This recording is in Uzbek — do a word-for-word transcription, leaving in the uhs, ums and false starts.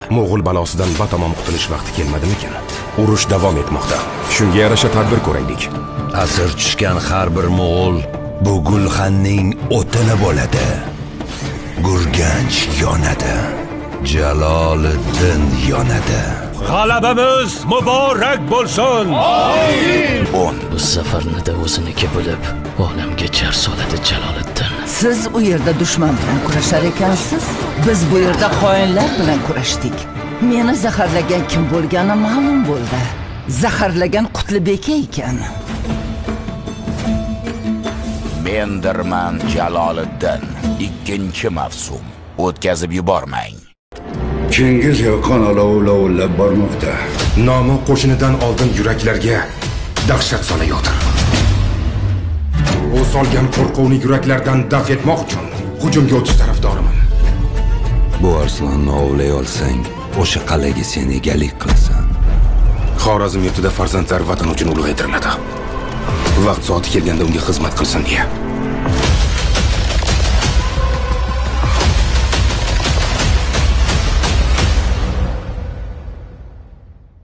Mo'g'ul balosidan batamom qutulish vaqti kelmadimikin? Urush davom etmoqda. Shunga yarasha tadbir ko'raylik. Asir tushgan har bir mo'g'ul bu gulxanning o'tini bo'ladi. Gurganch yonadi. Jaloliddin yonadi. G'alabamiz muborak bo'lsin. Amin. Bu safarnida o'ziniki bo'lib, olamga jar soladi Jaloliddin. Siz u yerda dushman bilan kurashar ekansiz, biz bu yerda xoinlar bilan kurashdik. Meni zaharlagan kim bo'lgani ma'lum bo'ldi. Zaharlagan Qutlibek ekan. Mendirman Jaloliddin. Ikkinchi mavsum o'tkazib yubormang. Chingiz yoqqan olov-lovullab bormoqda. Nomi qo'shinidan oldin yuraklarga dahshat solayotir. U solgan qo'rquvni yuraklardan daf etmoq uchun hujumga o'tish tarafdoriman. Bu arslonni ovlay olsang, o'sha qal'aga sen egalik qilasan. Xorazm yurtida farzandlar vatan uchun ulug'aytiriladi. Vaqt soati kelganda unga xizmat qilsin deya.